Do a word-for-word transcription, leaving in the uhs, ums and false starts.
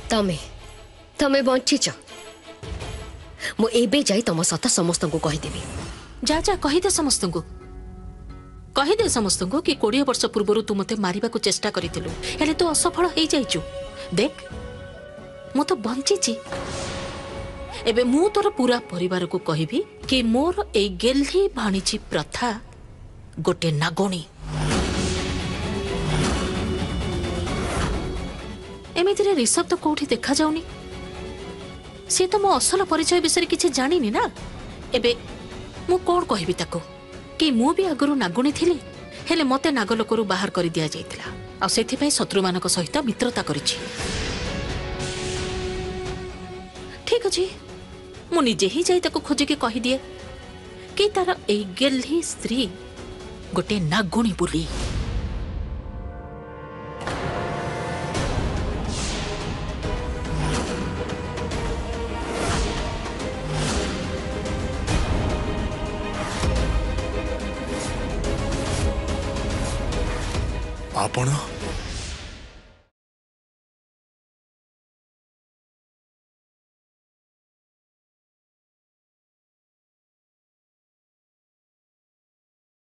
तमे तमे बंचीच मु एबे जाई तम सत समस्त को कहीदेवी। जा जा कहीदे समस्त को कहीदे समस्त को कि कोड़े वर्ष पूर्व तू मते मारिबा को चेष्टा करिथिलु हेले तू असफल हो जाइचु। देख मु तो बंचीची एबे मु तोर पूरा परिवार को कहबी कि मोर ए गेल्ही भाणीची प्रथा गोटे नागणी। एमितिरे ऋषभ तो कोठी देखा जाउनी सी तो मो असल परिचय विषय किसी जानिनी ना। एबे मु कौन कहबी ताको कि मु भी आगरू नागुणी थिली हेले मते नागलोकरू बाहर कर दिया जाइतिला आ सेथिपई शत्रु मानक सहित मित्रता करिछि। ठीक अछि मु निजे ही जाई ताको खोजिके कहि दिए कि तार ए गेल्ही स्त्री गोटे नागुणी बोली। आपण